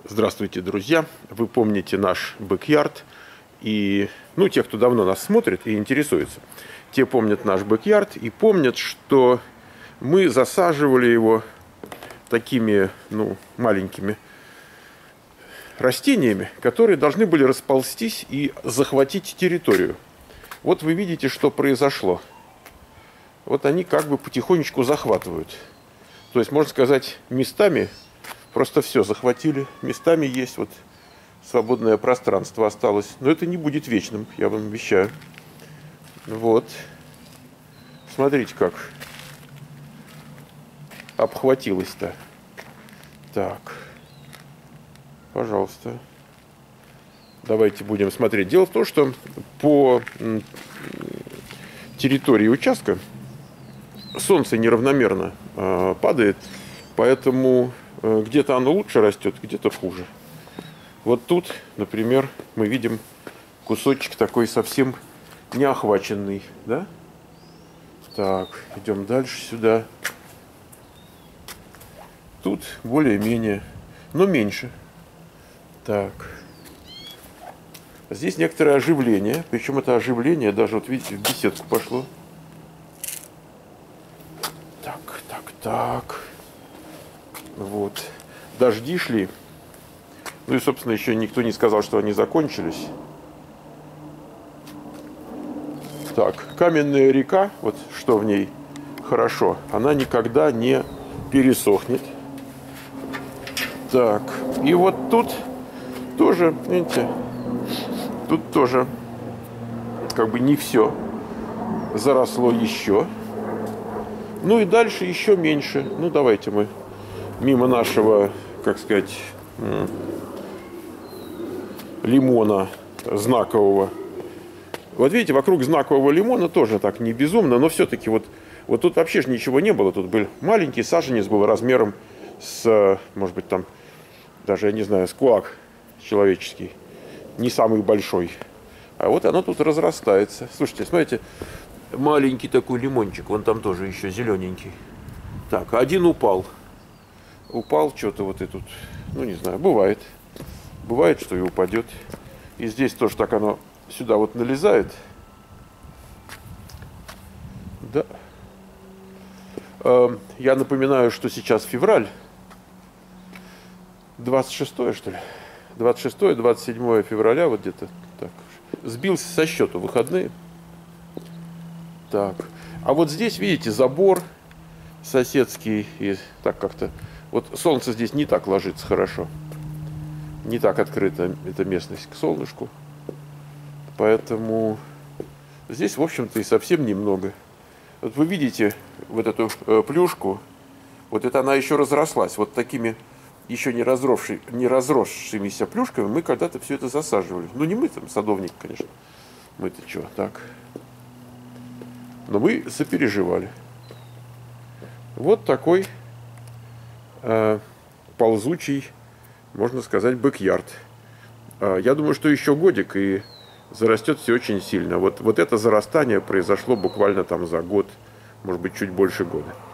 Здравствуйте, друзья! Вы помните наш бэк-ярд. И, те, кто давно нас смотрит и интересуется, те помнят наш бэк-ярд и помнят, что мы засаживали его такими, маленькими растениями, которые должны были расползтись и захватить территорию. Вот вы видите, что произошло. Вот они как бы потихонечку захватывают. То есть, можно сказать, местами просто все захватили. Местами есть вот свободное пространство осталось. Но это не будет вечным, я вам обещаю. Вот. Смотрите, как обхватилось-то. Так. Пожалуйста. Давайте будем смотреть. Дело в том, что по территории участка солнце неравномерно падает, поэтому где-то оно лучше растет, где-то хуже. Вот тут, например, мы видим кусочек такой совсем не охваченный, да? Так, идем дальше сюда. Тут более-менее, но меньше. Так. Здесь некоторое оживление, причем это оживление даже, вот видите, в беседку пошло. Так. Вот. Дожди шли. Ну и, собственно, еще никто не сказал, что они закончились. Так, каменная река, вот что в ней хорошо, она никогда не пересохнет. Так, и вот тут тоже, видите, тут тоже как бы не все заросло еще. Ну и дальше еще меньше. Ну, давайте мы мимо нашего, как сказать, лимона знакового. Вот видите, вокруг знакового лимона тоже так не безумно, но все-таки вот тут вообще же ничего не было. Тут был маленький саженец, был размером с, может быть, там, даже, я не знаю, с кулак человеческий. Не самый большой. А вот оно тут разрастается. Слушайте, смотрите, маленький такой лимончик, вон там тоже еще зелененький. Так, один упал. Упал что-то вот и тут, не знаю, бывает. Бывает, что и упадет. И здесь тоже так оно сюда вот налезает. Да. Я напоминаю, что сейчас февраль. 26-е, что ли? 26-27 февраля, вот где-то так. Сбился со счету, выходные. Так. А вот здесь, видите, забор соседский. И так как-то... Вот солнце здесь не так ложится хорошо. Не так открыта эта местность к солнышку. Поэтому здесь, в общем-то, и совсем немного. Вот вы видите вот эту плюшку. Вот это она еще разрослась. Вот такими еще не разросшимися плюшками мы когда-то все это засаживали. Ну, не мы там, садовник, конечно. Мы-то что, так. Но мы сопереживали. Вот такой ползучий, можно сказать, бэк-ярд. Я думаю, что еще годик и зарастет все очень сильно. Вот это зарастание произошло буквально там за год, может быть, чуть больше года.